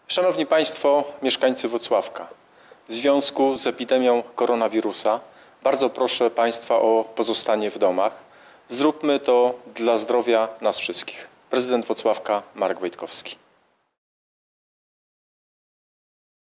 Szanowni Państwo, mieszkańcy Włocławka, w związku z epidemią koronawirusa bardzo proszę Państwa o pozostanie w domach. Zróbmy to dla zdrowia nas wszystkich. Prezydent Włocławka Marek Wojtkowski.